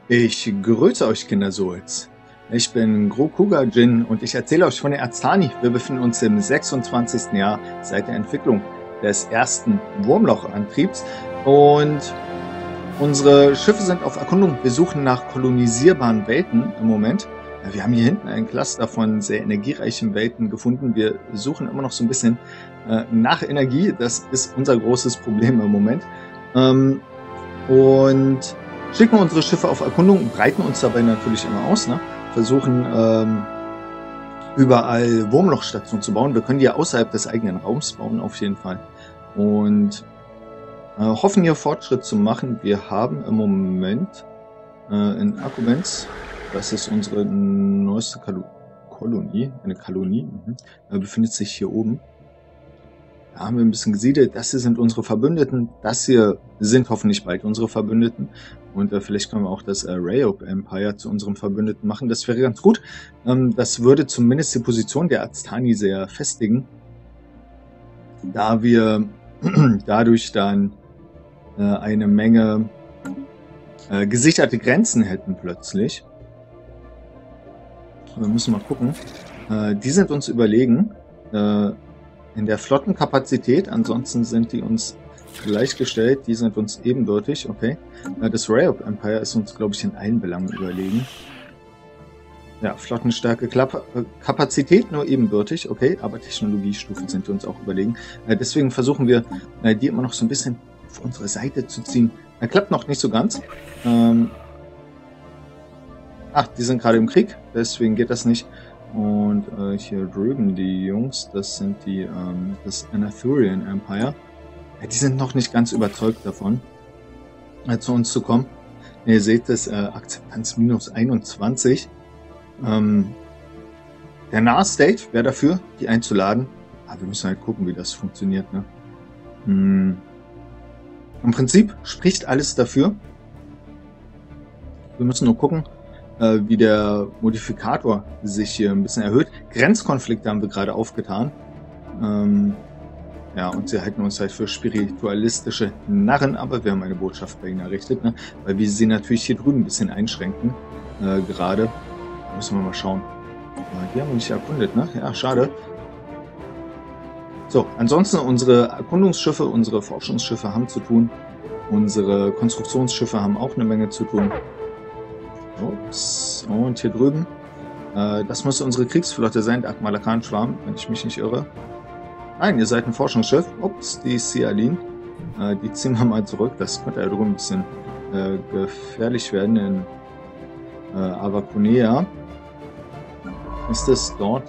Ich grüße euch, Kindersouls. Ich bin Grokuga Jin und ich erzähle euch von der Aztani. Wir befinden uns im 26. Jahr seit der Entwicklung des ersten Wurmlochantriebs und unsere Schiffe sind auf Erkundung. Wir suchen nach kolonisierbaren Welten im Moment. Wir haben hier hinten ein Cluster von sehr energiereichen Welten gefunden. Wir suchen immer noch so ein bisschen nach Energie. Das ist unser großes Problem im Moment. Und schicken unsere Schiffe auf Erkundung, breiten uns dabei natürlich immer aus, ne? Versuchen überall Wurmlochstationen zu bauen. Wir können die ja außerhalb des eigenen Raums bauen, auf jeden Fall. Und hoffen hier Fortschritt zu machen. Wir haben im Moment in Akkubenz, das ist unsere neueste Kolonie, eine Kolonie, befindet sich hier oben. Da haben wir ein bisschen gesiedelt. Das hier sind unsere Verbündeten. Das hier sind hoffentlich bald unsere Verbündeten. Und vielleicht können wir auch das Rayop Empire zu unserem Verbündeten machen. Das wäre ganz gut. Das würde zumindest die Position der Aztani sehr festigen. Da wir dadurch dann eine Menge gesicherte Grenzen hätten plötzlich. Wir müssen mal gucken. Die sind uns überlegen. In der Flottenkapazität, ansonsten sind die uns gleichgestellt, die sind uns ebenbürtig, okay. Das Rayop Empire ist uns, glaube ich, in allen Belangen überlegen. Ja, Flottenstärke, Kapazität nur ebenbürtig, okay, aber Technologiestufen sind uns auch überlegen. Deswegen versuchen wir, die immer noch so ein bisschen auf unsere Seite zu ziehen. Klappt noch nicht so ganz. Ach, die sind gerade im Krieg, deswegen geht das nicht. Und hier drüben die Jungs, das sind die das Anathurian Empire. Die sind noch nicht ganz überzeugt davon, zu uns zu kommen. Ihr seht das, Akzeptanz minus 21. Der Nah-State wäre dafür, die einzuladen. Aber wir müssen halt gucken, wie das funktioniert. Ne? Im Prinzip spricht alles dafür. Wir müssen nur gucken, wie der Modifikator sich hier ein bisschen erhöht. Grenzkonflikte haben wir gerade aufgetan. Ja, und sie halten uns halt für spiritualistische Narren, aber wir haben eine Botschaft bei ihnen errichtet, ne? Weil wir sie natürlich hier drüben ein bisschen einschränken. Gerade. Da müssen wir mal schauen. Die haben wir nicht erkundet, ne? Ja, schade. So, ansonsten unsere Erkundungsschiffe, unsere Forschungsschiffe haben zu tun. Unsere Konstruktionsschiffe haben auch eine Menge zu tun. Ups. Und hier drüben. Das muss unsere Kriegsflotte sein, der Akmalakan-Schwarm, wenn ich mich nicht irre. Nein, ihr seid ein Forschungsschiff. Ups, die Sialin. Die ziehen wir mal zurück. Das könnte ja drüben ein bisschen gefährlich werden in Avaconea. Ist es dort?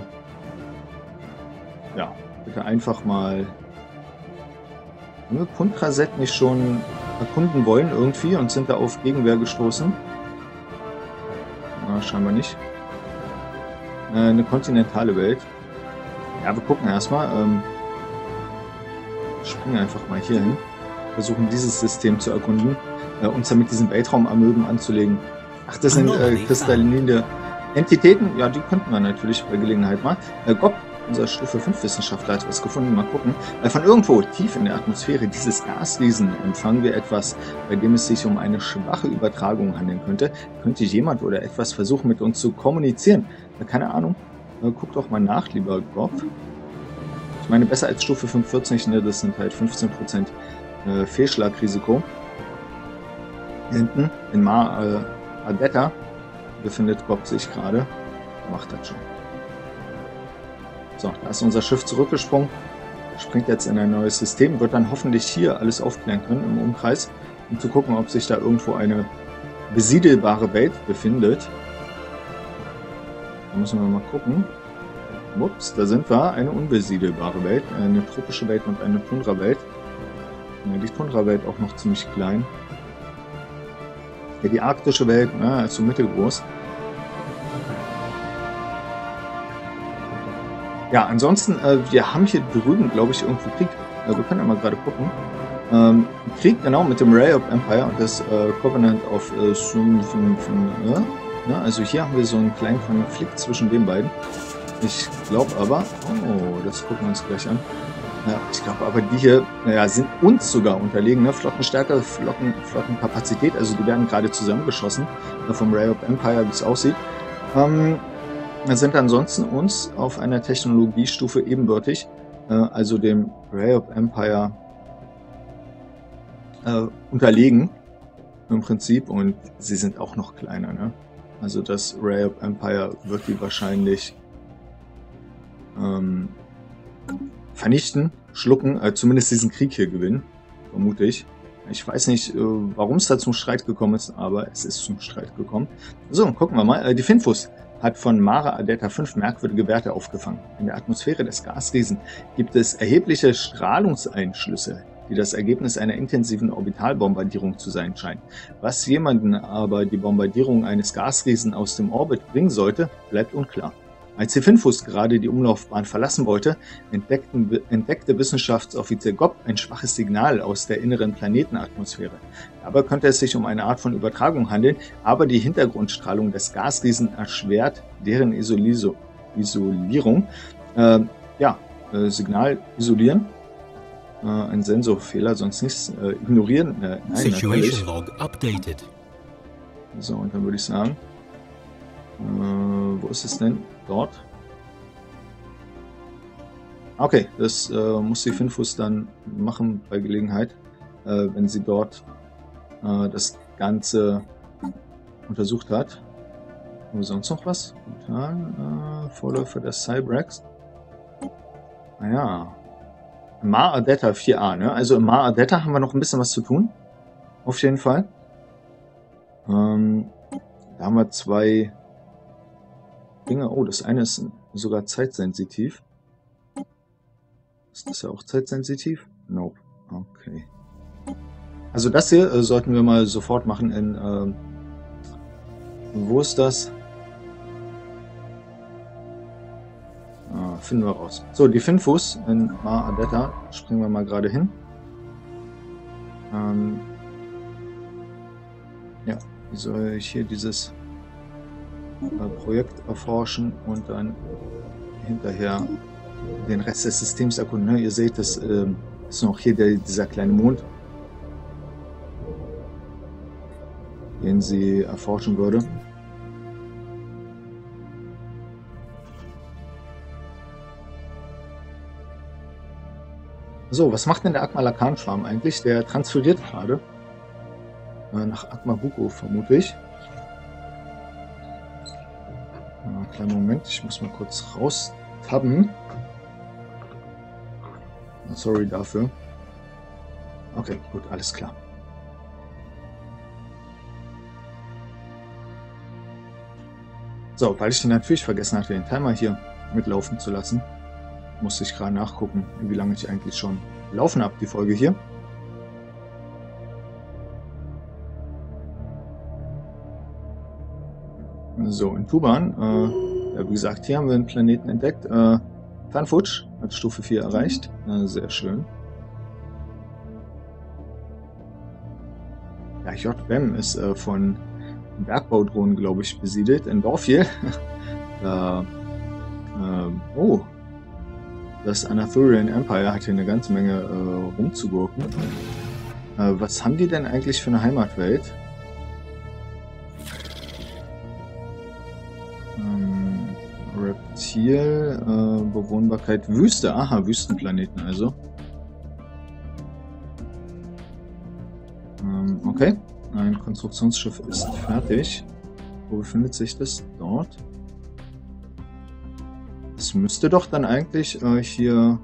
Ja, bitte einfach mal. Haben wir Puntraset nicht schon erkunden wollen irgendwie und sind da auf Gegenwehr gestoßen? Scheinbar nicht. Eine kontinentale Welt. Ja, wir gucken erstmal. Springen einfach mal hier hin. Versuchen dieses System zu erkunden. Uns damit diesen Weltraumamöben anzulegen. Ach, das sind kristalline Entitäten. Ja, die könnten wir natürlich bei Gelegenheit mal. Gob, unser Stufe 5 Wissenschaftler, hat was gefunden. Mal gucken. Von irgendwo tief in der Atmosphäre dieses Gasriesen empfangen wir etwas, bei dem es sich um eine schwache Übertragung handeln könnte. Könnte jemand oder etwas versuchen, mit uns zu kommunizieren? Keine Ahnung. Guck doch mal nach, lieber Gob. Ich meine, besser als Stufe 45, ne? Das sind halt 15% Fehlschlagrisiko. Hier hinten in Mar Adetta befindet Gob sich gerade. Macht das schon. So, da ist unser Schiff zurückgesprungen. Springt jetzt in ein neues System. Wird dann hoffentlich hier alles aufklären können im Umkreis, um zu gucken, ob sich da irgendwo eine besiedelbare Welt befindet. Da müssen wir mal gucken. Ups, da sind wir. Eine unbesiedelbare Welt. Eine tropische Welt und eine Tundra-Welt. Ja, die Tundra-Welt auch noch ziemlich klein. Ja, die arktische Welt, ist so mittelgroß. Ja, ansonsten, wir haben hier drüben, glaube ich, irgendwo Krieg. Wir können ja mal gerade gucken. Krieg, genau, mit dem Rayop Empire und das Covenant of ne? Also hier haben wir so einen kleinen Konflikt zwischen den beiden. Ich glaube aber, oh, das gucken wir uns gleich an. Ja, ich glaube aber, die hier sind uns sogar unterlegen. Ne? Flottenstärke, Flottenkapazität, also die werden gerade zusammengeschossen vom Ray of Empire, wie es aussieht. Sind ansonsten uns auf einer Technologiestufe ebenbürtig, also dem Ray of Empire unterlegen im Prinzip, und sie sind auch noch kleiner. Ne? Also das Ray of Empire wird die wahrscheinlich vernichten, schlucken, zumindest diesen Krieg hier gewinnen, vermute ich. Ich weiß nicht, warum es da zum Streit gekommen ist, aber es ist zum Streit gekommen. So, gucken wir mal. Die Finfus hat von Mare Adetta 5 merkwürdige Werte aufgefangen. In der Atmosphäre des Gasriesen gibt es erhebliche Strahlungseinschlüsse, die das Ergebnis einer intensiven Orbitalbombardierung zu sein scheinen. Was jemanden aber die Bombardierung eines Gasriesen aus dem Orbit bringen sollte, bleibt unklar. Als die Finfus gerade die Umlaufbahn verlassen wollte, entdeckte Wissenschaftsoffizier Gobb ein schwaches Signal aus der inneren Planetenatmosphäre. Dabei könnte es sich um eine Art von Übertragung handeln, aber die Hintergrundstrahlung des Gasriesen erschwert deren Isolierung. Signal isolieren. Ein Sensorfehler, sonst nichts. Ignorieren. Nein, Situation log updated. So, und dann würde ich sagen, wo ist es denn? Dort. Okay, das muss die Finfus dann machen bei Gelegenheit, wenn sie dort das Ganze untersucht hat. Haben wir sonst noch was? Vorläufer der Cybrax. Naja. Mare Adetta 4a, ne? Also im Mare Adetta haben wir noch ein bisschen was zu tun. Auf jeden Fall. Da haben wir zwei Dinge. Oh, das eine ist sogar zeitsensitiv. Ist das ja auch zeitsensitiv? Nope. Okay. Also das hier sollten wir mal sofort machen in... wo ist das? Finden wir raus. So, die Finfus in Mare Adetta. Springen wir mal gerade hin. Ja, wie soll ich hier dieses Projekt erforschen und dann hinterher den Rest des Systems erkunden. Ne? Ihr seht, das ist noch hier dieser kleine Mond, den sie erforschen würde. So, was macht denn der Akma-Lakan-Schwarm eigentlich? Der transferiert gerade nach Akmabuko, vermute ich. Kleinen Moment, ich muss mal kurz raustabben. Sorry dafür. Okay, gut, alles klar. So, weil ich natürlich vergessen hatte, den Timer hier mitlaufen zu lassen, musste ich gerade nachgucken, wie lange ich eigentlich schon laufen habe, die Folge hier. So, in Tuban, ja, wie gesagt, hier haben wir einen Planeten entdeckt. Fanfutsch hat Stufe 4 erreicht. Sehr schön. Ja, JBEM ist von Bergbaudrohnen, glaube ich, besiedelt. In Dorfiel. Oh. Das Anathurian Empire hat hier eine ganze Menge rumzugurken. Was haben die denn eigentlich für eine Heimatwelt? Reptil, Bewohnbarkeit, Wüste. Aha, Wüstenplaneten also. Okay, ein Konstruktionsschiff ist fertig. Wo befindet sich das? Dort. Das müsste doch dann eigentlich hier...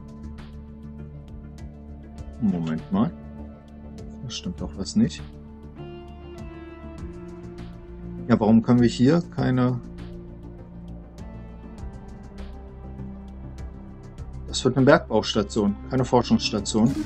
Moment mal. Da stimmt doch was nicht. Ja, warum können wir hier keine... Das wird eine Bergbaustation, keine Forschungsstation.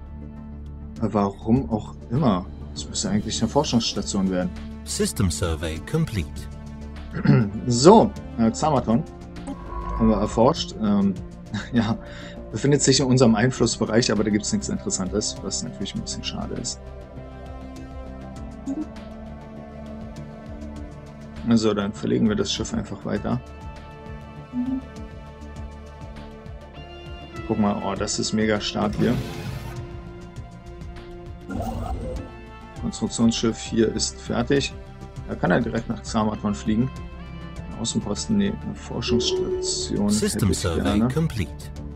Warum auch immer. Das müsste eigentlich eine Forschungsstation werden. System Survey complete. So, Xamaton haben wir erforscht. Ja, befindet sich in unserem Einflussbereich, aber da gibt es nichts Interessantes, was natürlich ein bisschen schade ist. Also, dann verlegen wir das Schiff einfach weiter. Guck mal, oh, das ist mega stark hier. Konstruktionsschiff hier ist fertig. Da kann er direkt nach Xamaton fliegen. Außenposten, nee, eine Forschungsstation System hätte ich survey gerne. complete.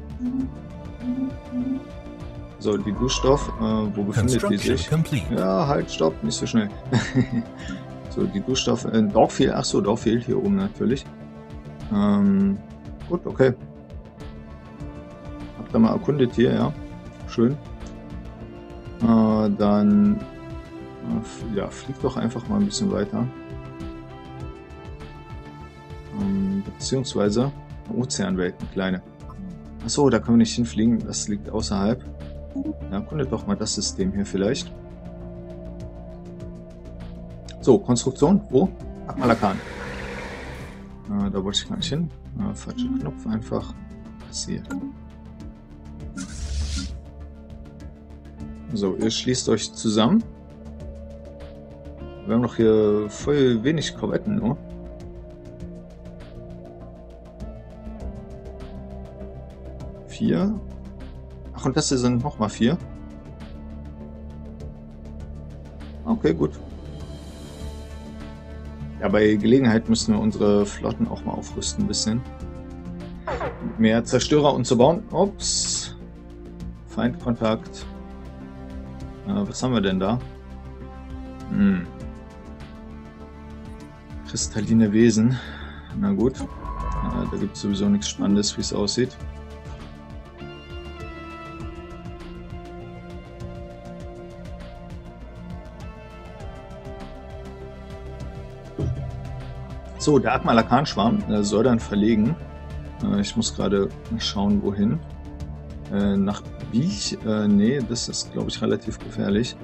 So, die Duschstoff, wo befindet die Construction sich? complete. Ja, halt, stopp, nicht so schnell. So, die Duschstoff, Dorfield, achso, Dorfield hier oben natürlich. Gut, okay. Habt ihr mal erkundet hier, ja. Schön. Dann, ja, fliegt doch einfach mal ein bisschen weiter. Beziehungsweise Ozeanwelten, kleine. Achso, da können wir nicht hinfliegen, das liegt außerhalb. Ja, erkundet doch mal das System hier vielleicht. So, Konstruktion, wo? Akmalakan. Da wollte ich gar nicht hin. Falscher Knopf, einfach das hier. So, ihr schließt euch zusammen. Wir haben noch hier voll wenig Korvetten nur. Vier. Ach, und das hier sind nochmal 4. Okay, gut. Ja, bei Gelegenheit müssen wir unsere Flotten auch mal aufrüsten ein bisschen. Mehr Zerstörer und zu bauen. Ups. Feindkontakt. Was haben wir denn da? Kristalline Wesen. Na gut. Da gibt es sowieso nichts Spannendes, wie es aussieht. So, der Akmalakan-Schwarm soll dann verlegen. Ich muss gerade schauen, wohin. Nach Biech? Nee, das ist, glaube ich, relativ gefährlich.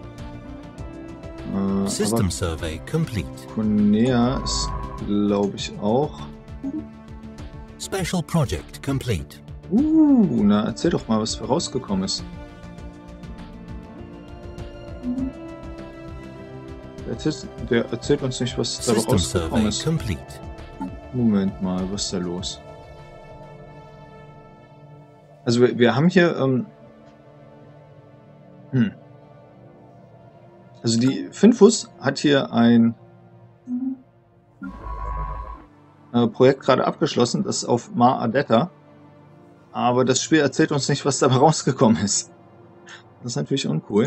System survey complete. Conea ist, glaube ich, auch. Special project complete. Na, erzähl doch mal, was rausgekommen ist. Der erzählt uns nicht, was da System rausgekommen survey ist. complete. Moment mal, was ist da los? Also wir haben hier, also die Finfus hat hier ein Projekt gerade abgeschlossen, das ist auf Mar Adetta, aber das Spiel erzählt uns nicht, was dabei rausgekommen ist. Das ist natürlich uncool.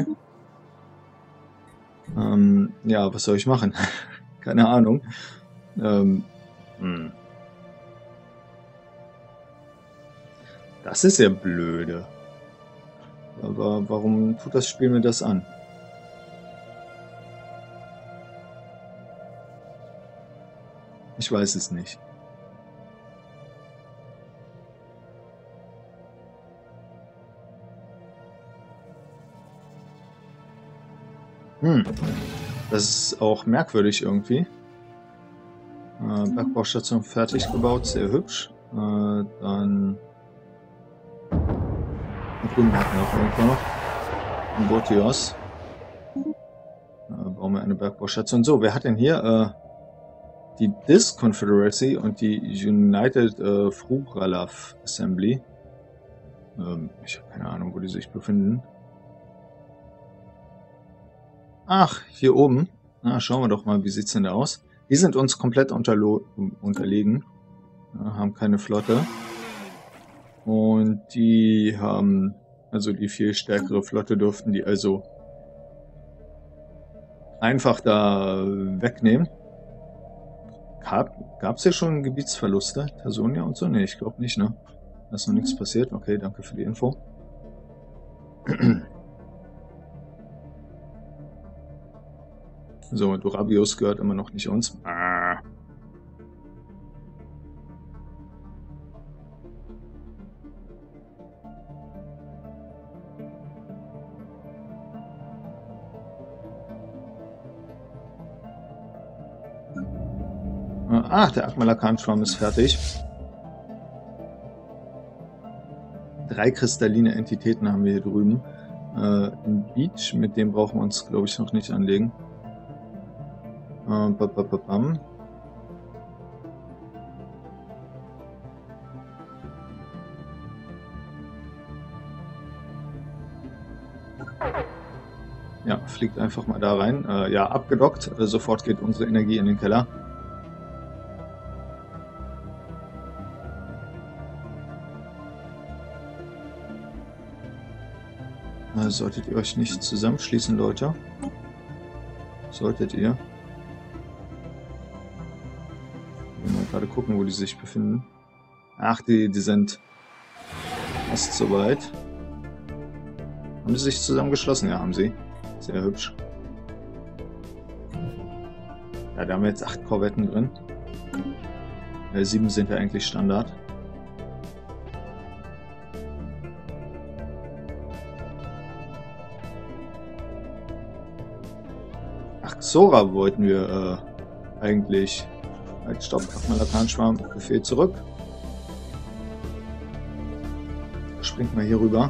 Ja, was soll ich machen? Keine Ahnung. Das ist ja blöde. Aber warum tut das Spiel mir das an? Ich weiß es nicht. Das ist auch merkwürdig irgendwie. Bergbaustation fertig gebaut, sehr hübsch. Dann drüben hatten wir auch irgendwann noch in Botios. Bauen wir eine Bergbaustation. So, wer hat denn hier die Disk Confederacy und die United Frugralav Assembly? Ich habe keine Ahnung, wo die sich befinden. Ach, hier oben. Na, schauen wir doch mal, wie sieht's denn da aus? Die sind uns komplett unterlegen. Haben keine Flotte. Und die haben, also die viel stärkere Flotte dürften die also einfach da wegnehmen. Gab's hier schon Gebietsverluste? Tasonia und so? Nee, ich glaube nicht, ne? Da ist noch nichts passiert. Okay, danke für die Info. So, Durabius gehört immer noch nicht uns. Der Akmalakan-Schwarm ist fertig. 3 kristalline Entitäten haben wir hier drüben. Ein Beach, mit dem brauchen wir uns, glaube ich, noch nicht anlegen. Ja, fliegt einfach mal da rein. Ja, abgedockt. Sofort geht unsere Energie in den Keller. Solltet ihr euch nicht zusammenschließen, Leute? Solltet ihr? Wir mal gerade gucken, wo die sich befinden. Ach, die sind fast soweit. Haben sie sich zusammengeschlossen? Ja, haben sie. Sehr hübsch. Ja, da haben wir jetzt 8 Korvetten drin. 7 sind ja eigentlich Standard. Ach, Xora wollten wir eigentlich. Halt, stopp, Malakan-Schwarm, Befehl zurück. Springt mal hier rüber.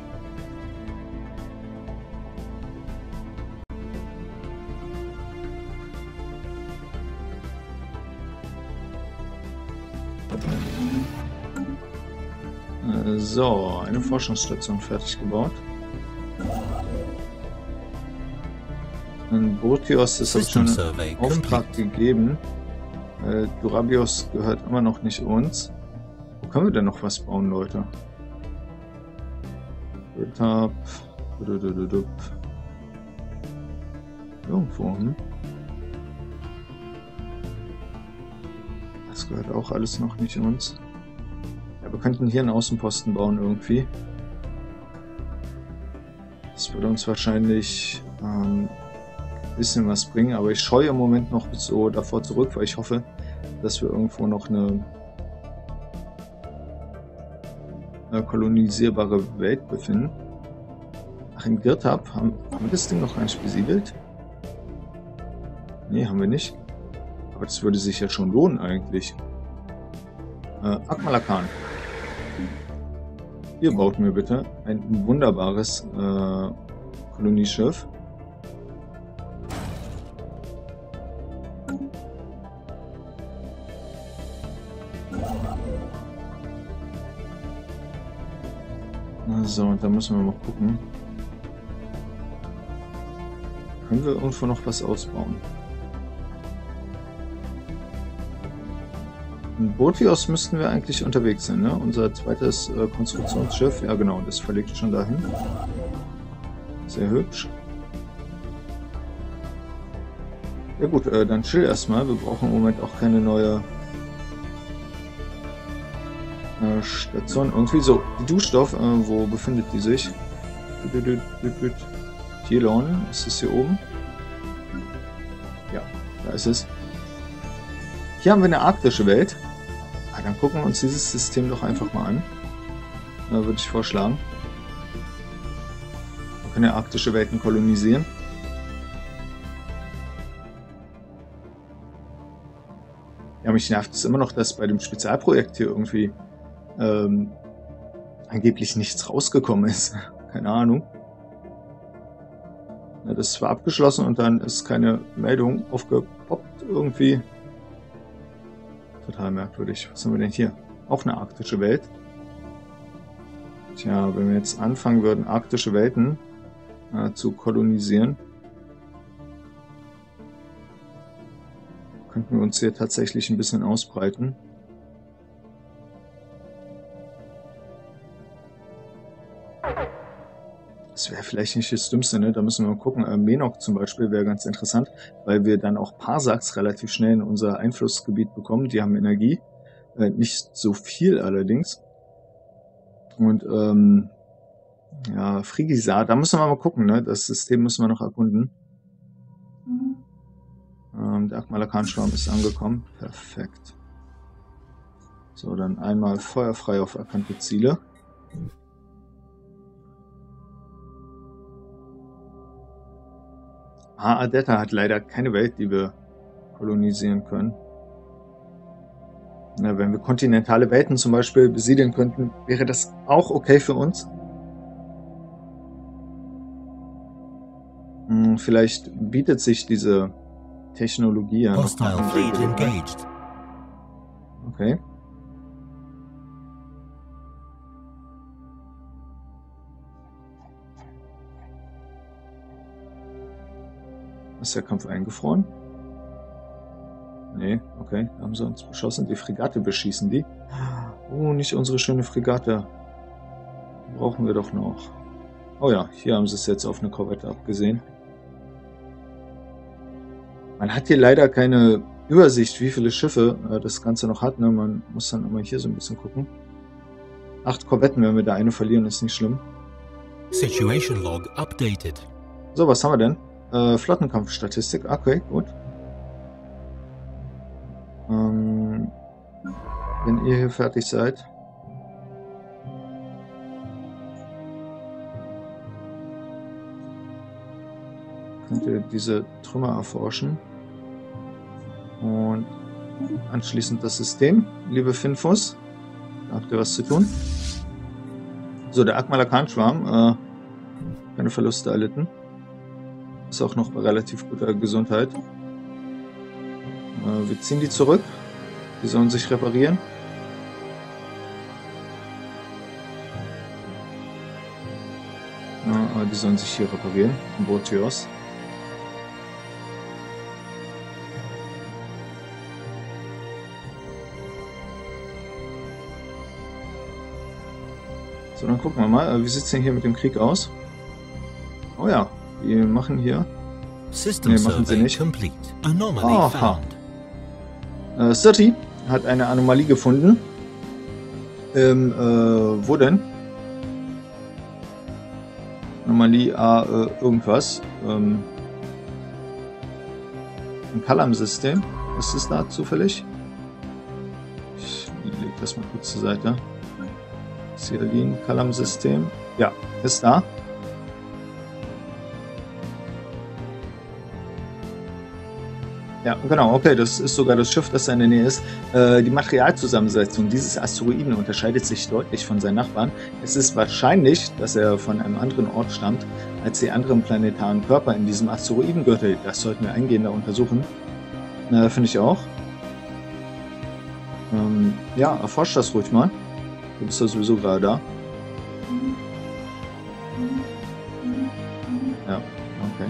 So, eine Forschungsstation fertig gebaut. Ein Botios ist auch schon in Auftrag gegeben. Durabios gehört immer noch nicht uns. Wo können wir denn noch was bauen, Leute? Irgendwo, Das gehört auch alles noch nicht uns. Ja, wir könnten hier einen Außenposten bauen irgendwie. Das würde uns wahrscheinlich ein bisschen was bringen, aber ich scheue im Moment noch so davor zurück, weil ich hoffe, dass wir irgendwo noch eine kolonisierbare Welt befinden. Ach, in Girtab haben wir das Ding noch gar nicht besiedelt? Nee, haben wir nicht. Aber das würde sich ja schon lohnen eigentlich. Akmalakan. Hier baut mir bitte ein wunderbares Kolonieschiff. So, und da müssen wir mal gucken. Können wir irgendwo noch was ausbauen? In Botios müssten wir eigentlich unterwegs sein, ne? Unser zweites Konstruktionsschiff. Ja genau, das verlegt schon dahin. Sehr hübsch. Ja gut, dann chill erstmal. Wir brauchen im Moment auch keine neue Station. Irgendwie so. Die Duschstoff, wo befindet die sich? Tielon, ist es hier oben? Ja, da ist es. Hier haben wir eine arktische Welt. Dann gucken wir uns dieses System doch einfach mal an. Würde ich vorschlagen. Wir können ja arktische Welten kolonisieren. Ja, mich nervt es immer noch, dass bei dem Spezialprojekt hier irgendwie angeblich nichts rausgekommen ist. Keine Ahnung. Ja, das ist zwar abgeschlossen und dann ist keine Meldung aufgepoppt irgendwie. Total merkwürdig. Was haben wir denn hier? Auch eine arktische Welt. Tja, wenn wir jetzt anfangen würden, arktische Welten zu kolonisieren, könnten wir uns hier tatsächlich ein bisschen ausbreiten. Das wäre vielleicht nicht das Dümmste, ne? Da müssen wir mal gucken. Menok zum Beispiel wäre ganz interessant, weil wir dann auch Parsaks relativ schnell in unser Einflussgebiet bekommen. Die haben Energie. Nicht so viel allerdings. Und ja, Frigisar, da müssen wir mal gucken, ne? Das System müssen wir noch erkunden. Der Akmalakan-Schwarm ist angekommen. Perfekt. So, dann einmal feuerfrei auf erkannte Ziele. Adetta hat leider keine Welt, die wir kolonisieren können. Na, wenn wir kontinentale Welten zum Beispiel besiedeln könnten, wäre das auch okay für uns. Vielleicht bietet sich diese Technologie ja noch. Hostile fleet engaged. Okay. Ist der Kampf eingefroren? Nee, okay, da haben sie uns beschossen. Die Fregatte beschießen die. Oh, nicht unsere schöne Fregatte. Brauchen wir doch noch. Oh ja, hier haben sie es jetzt auf eine Korvette abgesehen. Man hat hier leider keine Übersicht, wie viele Schiffe das Ganze noch hat. Ne? Man muss dann immer hier so ein bisschen gucken. 8 Korvetten, wenn wir da eine verlieren, ist nicht schlimm. Situation log updated. So, was haben wir denn? Flottenkampfstatistik. Okay, gut. Wenn ihr hier fertig seid. Könnt ihr diese Trümmer erforschen. Und anschließend das System. Liebe Finfos, da habt ihr was zu tun. So, der Akmalakan-Schwarm. Keine Verluste erlitten. Ist auch noch bei relativ guter Gesundheit. Wir ziehen die zurück. Die sollen sich reparieren. Die sollen sich hier reparieren. Im Botios. So, dann gucken wir mal. Wie sieht es denn hier mit dem Krieg aus? Oh ja, die machen hier. System machen sie nicht. Complete. Anomaly found. Sirti hat eine Anomalie gefunden. Wo denn? Anomalie A irgendwas. Im Kalam-System. Ist es da zufällig? Ich lege das mal kurz zur Seite. Sialin, Kalam-System. Ja, ist da. Ja, genau, okay, das ist sogar das Schiff, das da in der Nähe ist. Die Materialzusammensetzung dieses Asteroiden unterscheidet sich deutlich von seinen Nachbarn. Es ist wahrscheinlich, dass er von einem anderen Ort stammt, als die anderen planetaren Körper in diesem Asteroidengürtel. Das sollten wir eingehender untersuchen. Finde ich auch. Ja, erforscht das ruhig mal. Du bist ja sowieso gerade da. Ja, okay.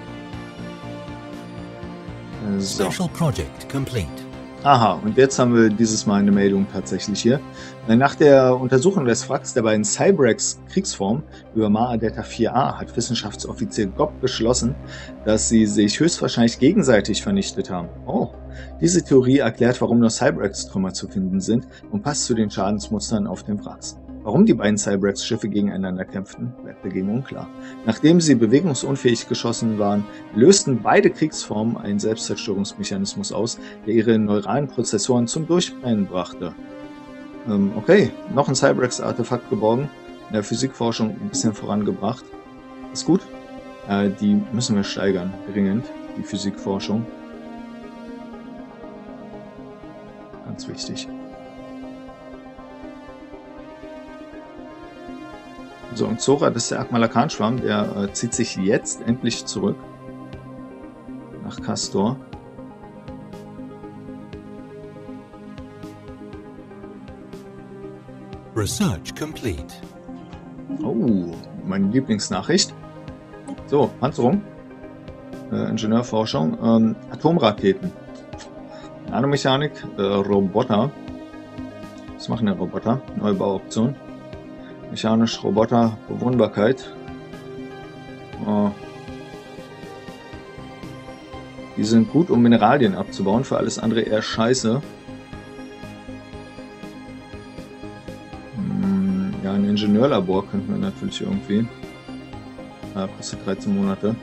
So. Special project complete. Aha, und jetzt haben wir dieses Mal eine Meldung tatsächlich hier. Nach der Untersuchung des Wracks der beiden Cybrex Kriegsformen über Mare Delta 4a hat Wissenschaftsoffizier Gobb beschlossen, dass sie sich höchstwahrscheinlich gegenseitig vernichtet haben. Oh, diese Theorie erklärt, warum nur Cybrex-Trümmer zu finden sind und passt zu den Schadensmustern auf den Wracks. Warum die beiden Cybrex-Schiffe gegeneinander kämpften, bleibt dagegen unklar. Nachdem sie bewegungsunfähig geschossen waren, lösten beide Kriegsformen einen Selbstzerstörungsmechanismus aus, der ihre neuralen Prozessoren zum Durchbrennen brachte. Okay, noch ein Cybrex-Artefakt geborgen, in der Physikforschung ein bisschen vorangebracht. Ist gut. Die müssen wir steigern, dringend, die Physikforschung. Ganz wichtig. So, und Zora, das ist der Akmalakan-Schwarm, der zieht sich jetzt endlich zurück nach Castor. Research complete. Oh, meine Lieblingsnachricht. So, Panzerung, Ingenieurforschung, Atomraketen, Nanomechanik, Roboter. Was machen der Roboter? Neue Bauoption. Mechanisch, Roboter, Bewohnbarkeit. Die sind gut, um Mineralien abzubauen, für alles andere eher scheiße. Ja, ein Ingenieurlabor könnten wir natürlich irgendwie. Kostet 13 Monate.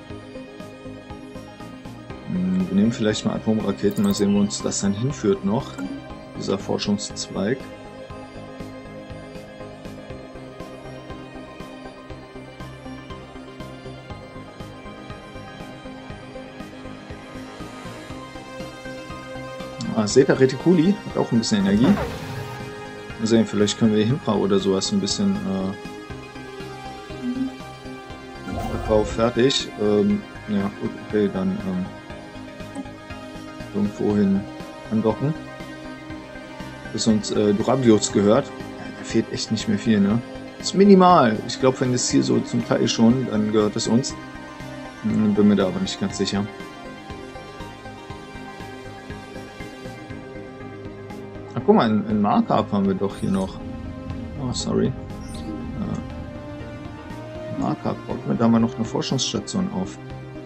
Wir nehmen vielleicht mal Atomraketen, mal sehen, wo uns das dann hinführt noch. Dieser Forschungszweig. Zeta Reticuli hat auch ein bisschen Energie. Mal sehen, vielleicht können wir Himpra oder sowas ein bisschen Bau fertig. Ja gut, okay, dann irgendwo hin andocken. Bis uns Durabios gehört. Ja, da fehlt echt nicht mehr viel, ne? Das ist minimal. Ich glaube, wenn das hier so zum Teil schon, dann gehört es uns. Bin mir da aber nicht ganz sicher. Ach, guck mal, ein Markup haben wir doch hier noch. Oh, sorry. Markup, baut mir da mal noch eine Forschungsstation auf.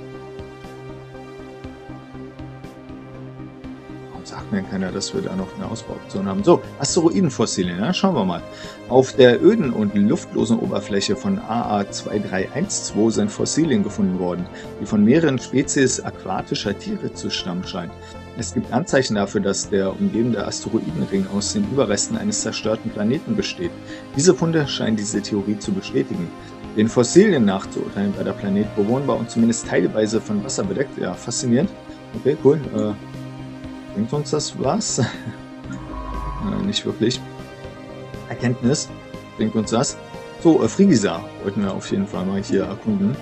Warum sagt mir keiner, dass wir da noch eine Ausbauoption haben? So, Asteroidenfossilien, ja, schauen wir mal. Auf der öden und luftlosen Oberfläche von AA2312 sind Fossilien gefunden worden, die von mehreren Spezies aquatischer Tiere zu stammen scheinen. Es gibt Anzeichen dafür, dass der umgebende Asteroidenring aus den Überresten eines zerstörten Planeten besteht. Diese Funde scheinen diese Theorie zu bestätigen. Den Fossilien nachzuurteilen, war der Planet bewohnbar und zumindest teilweise von Wasser bedeckt. Ja, faszinierend. Okay, cool. Bringt uns das was? Nicht wirklich. Erkenntnis bringt uns das. So, Frigisa wollten wir auf jeden Fall mal hier erkunden.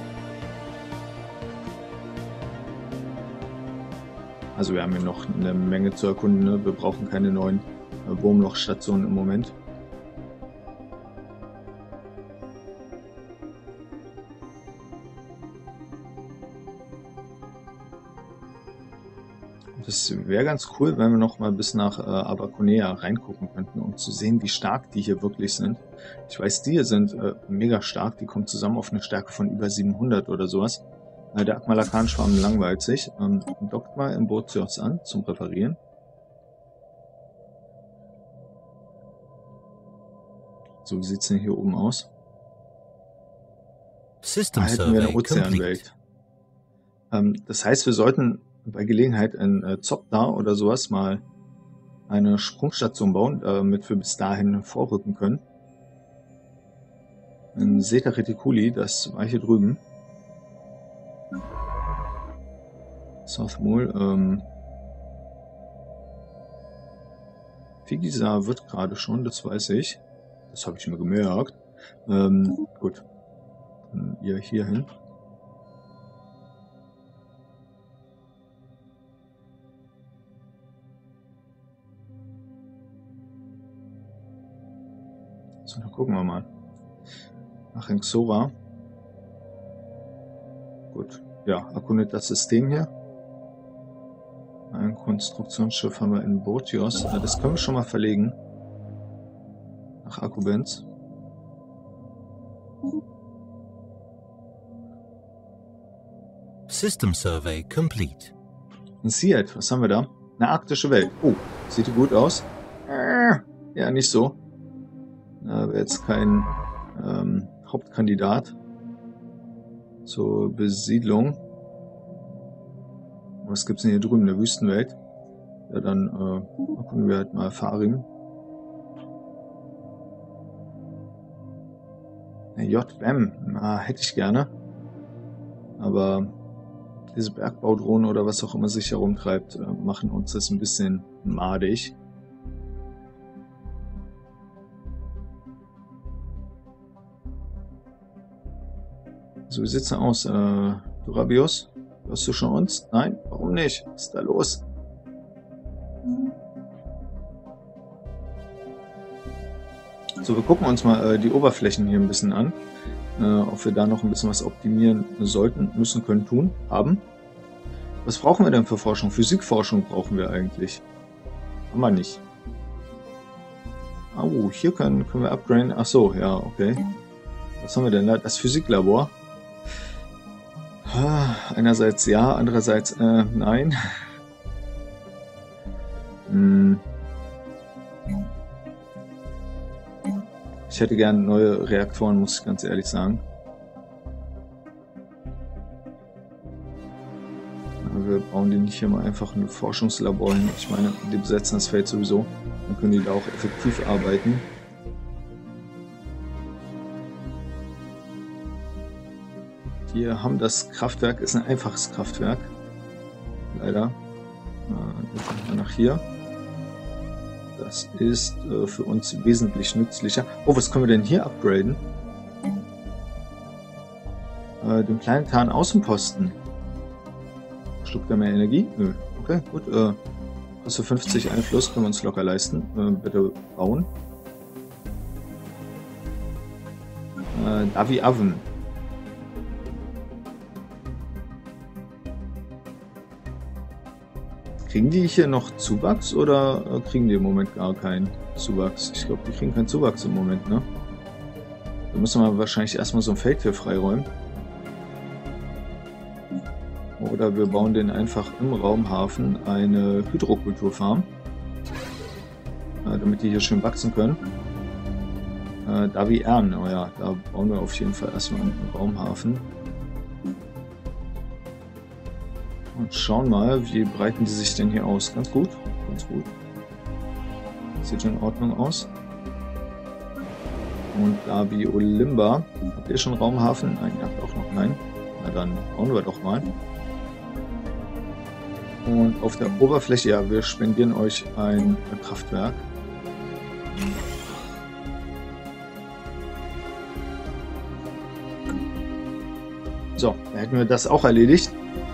Also wir haben hier noch eine Menge zu erkunden. Ne? Wir brauchen keine neuen Wurmlochstationen im Moment. Das wäre ganz cool, wenn wir noch mal bis nach Abaconea reingucken könnten, um zu sehen, wie stark die hier wirklich sind. Ich weiß, die hier sind mega stark. Die kommen zusammen auf eine Stärke von über 700 oder sowas. Der Akmalakan-Schwarm langweilt sich. Dockt mal im Botios an zum Reparieren. So, wie sieht es denn hier oben aus? Da hätten wir eine Ozeanwelt. Das heißt, wir sollten bei Gelegenheit in Zopta oder sowas mal eine Sprungstation bauen, damit wir bis dahin vorrücken können. In Zeta Reticuli, das war hier drüben. South Mole, Figisa wird gerade schon, das weiß ich. Das habe ich mir gemerkt. Gut. Ihr hier hin. So, dann gucken wir mal. Nach Xora. Gut. Ja, erkundet das System hier. Ein Konstruktionsschiff haben wir in Botios. Das können wir schon mal verlegen. Nach Akubens. System Survey complete. Ein Seat, was haben wir da? Eine arktische Welt. Oh, sieht die gut aus? Ja, nicht so. Wäre jetzt kein Hauptkandidat zur Besiedlung. Was gibt's denn hier drüben? Eine Wüstenwelt. Ja, dann erkunden wir halt mal Farim. JBM, hätte ich gerne. Aber diese Bergbaudrohnen oder was auch immer sich herumtreibt, machen uns das ein bisschen madig. So, wie sieht's denn aus? Durabios? Hörst du schon uns? Nein? Warum nicht? Was ist da los? So, wir gucken uns mal die Oberflächen hier ein bisschen an. Ob wir da noch ein bisschen was optimieren sollten, müssen, können, tun, haben. Was brauchen wir denn für Forschung? Physikforschung brauchen wir eigentlich. Haben wir nicht. Oh, hier können wir upgraden. Ach so, ja, okay. Was haben wir denn da? Das Physiklabor. Einerseits ja, andererseits nein. Ich hätte gerne neue Reaktoren, muss ich ganz ehrlich sagen. Aber wir bauen die nicht hier mal einfach ein Forschungslabor hin. Ich meine, die besetzen das Feld sowieso. Dann können die da auch effektiv arbeiten. Wir haben das Kraftwerk, ist ein einfaches Kraftwerk. Leider. Jetzt machen wir nach hier. Das ist für uns wesentlich nützlicher. Oh, was können wir denn hier upgraden? Den planetaren Außenposten. Schluckt er mehr Energie? Nö. Okay, gut. Kostet 50 Einfluss, können wir uns locker leisten. Bitte bauen. Davi Aven. Kriegen die hier noch Zuwachs oder kriegen die im Moment gar keinen Zuwachs? Ich glaube, die kriegen keinen Zuwachs im Moment, ne? Da müssen wir wahrscheinlich erstmal so ein Feld hier freiräumen. Oder wir bauen den einfach im Raumhafen eine Hydrokulturfarm. Damit die hier schön wachsen können. Da wie Erden, oh ja, da bauen wir auf jeden Fall erstmal einen Raumhafen. Und schauen mal, wie breiten die sich denn hier aus? Ganz gut, ganz gut. Sieht in Ordnung aus. Und da wie Olimba, habt ihr schon Raumhafen? Nein, ihr habt auch noch nein. Na dann bauen wir doch mal. Und auf der Oberfläche, ja, wir spendieren euch ein Kraftwerk. So, da hätten wir das auch erledigt.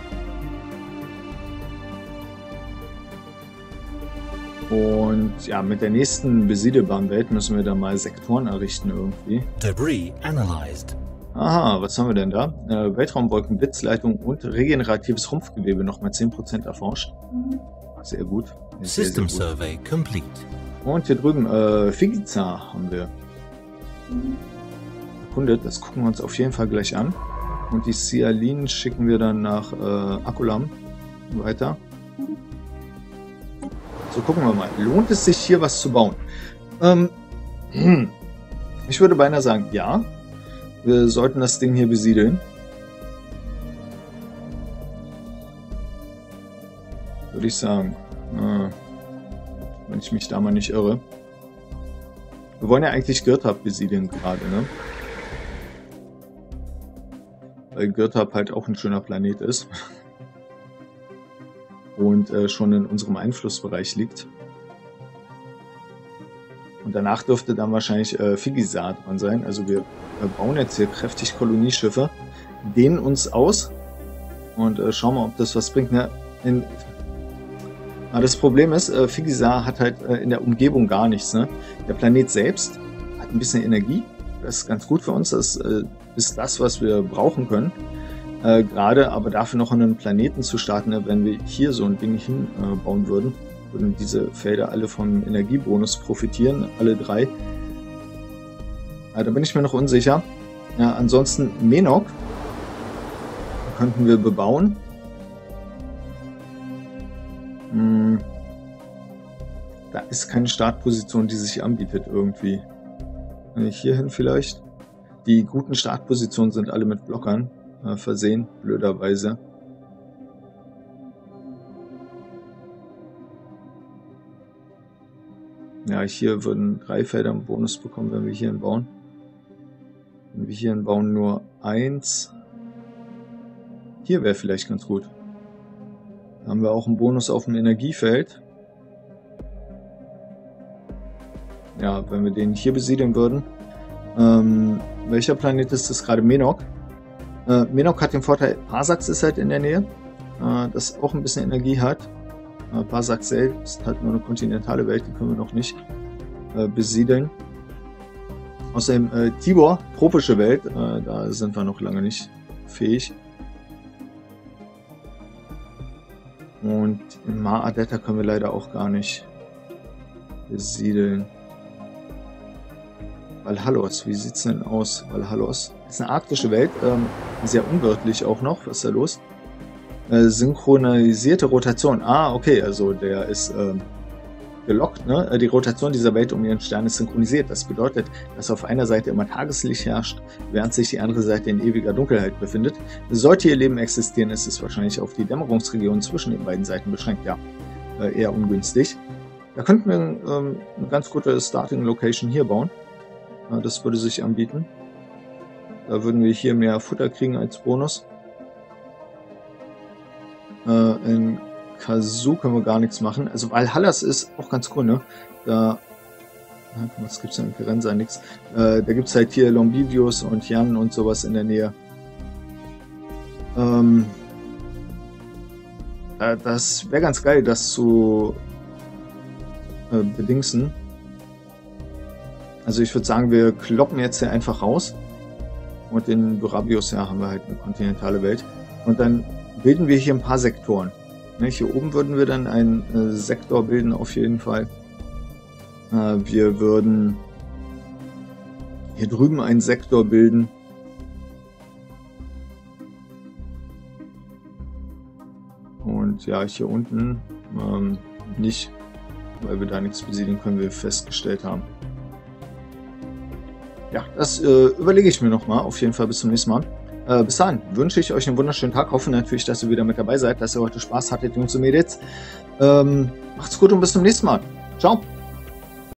Und ja, mit der nächsten besiedelbaren Welt müssen wir da mal Sektoren errichten irgendwie. Debris analyzed. Aha, was haben wir denn da? Weltraumwolken, Blitzleitung und regeneratives Rumpfgewebe nochmal 10% erforscht. Sehr gut. System survey complete. Und hier drüben, Figiza haben wir erkundet. Das gucken wir uns auf jeden Fall gleich an. Und die Sialin schicken wir dann nach Akulam weiter. So, gucken wir mal. Lohnt es sich hier was zu bauen? Ich würde beinahe sagen, ja. Wir sollten das Ding hier besiedeln. Würde ich sagen. Wenn ich mich da mal nicht irre. Wir wollen ja eigentlich Girtab besiedeln gerade, ne? Weil Girtab halt auch ein schöner Planet ist. Und schon in unserem Einflussbereich liegt. Und danach dürfte dann wahrscheinlich Figiza dran sein. Also wir bauen jetzt hier kräftig Kolonieschiffe, dehnen uns aus und schauen mal, ob das was bringt. Ne? Das Problem ist, Figiza hat halt in der Umgebung gar nichts. Ne? Der Planet selbst hat ein bisschen Energie. Das ist ganz gut für uns. Das ist das, was wir brauchen können. Gerade aber dafür noch einen Planeten zu starten, ne? Wenn wir hier so ein Ding hinbauen würden diese Felder alle vom Energiebonus profitieren, alle drei. Da bin ich mir noch unsicher. Ja, ansonsten Menok könnten wir bebauen. Da ist keine Startposition, die sich anbietet irgendwie. Hierhin vielleicht. Die guten Startpositionen sind alle mit Blockern versehen, blöderweise. Ja, hier würden 3 Felder einen Bonus bekommen, wenn wir hierhin bauen. Wenn wir hierhin bauen, nur 1. Hier wäre vielleicht ganz gut. Da haben wir auch einen Bonus auf dem Energiefeld. Ja, wenn wir den hier besiedeln würden. Welcher Planet ist das gerade? Menok. Menok hat den Vorteil, Parsax ist halt in der Nähe, das auch ein bisschen Energie hat. Parsax selbst hat nur eine kontinentale Welt, die können wir noch nicht besiedeln. Außerdem Tibor, tropische Welt, da sind wir noch lange nicht fähig. Und in Mar Adetta können wir leider auch gar nicht besiedeln. Valhallos, wie sieht's denn aus? Valhallos ist eine arktische Welt, sehr unwirtlich auch noch. Was ist da los? Synchronisierte Rotation. Ah, okay, also der ist gelockt, ne? Die Rotation dieser Welt um ihren Stern ist synchronisiert. Das bedeutet, dass auf einer Seite immer Tageslicht herrscht, während sich die andere Seite in ewiger Dunkelheit befindet. Sollte ihr Leben existieren, ist es wahrscheinlich auf die Dämmerungsregion zwischen den beiden Seiten beschränkt. Ja, eher ungünstig. Da könnten wir eine ganz gute Starting Location hier bauen. Das würde sich anbieten. Da würden wir hier mehr Futter kriegen als Bonus. In Kazoo können wir gar nichts machen. Also Valhallas ist auch ganz cool, ne? Da, was gibt's denn in Kerensa? Nix. Da gibt's halt hier Lombidius und Jan und sowas in der Nähe. Das wäre ganz geil, das zu bedingsen. Also ich würde sagen, wir kloppen jetzt hier einfach raus. Und in Durabius, ja, haben wir halt eine kontinentale Welt. Und dann bilden wir hier ein paar Sektoren. Ne, hier oben würden wir dann einen Sektor bilden auf jeden Fall. Wir würden hier drüben einen Sektor bilden. Und ja, hier unten nicht, weil wir da nichts besiedeln können, wie wir festgestellt haben. Ja, das überlege ich mir nochmal. Auf jeden Fall bis zum nächsten Mal. Bis dahin wünsche ich euch einen wunderschönen Tag. Hoffe natürlich, dass ihr wieder mit dabei seid, dass ihr heute Spaß hattet, Jungs und Mädels. Macht's gut und bis zum nächsten Mal. Ciao.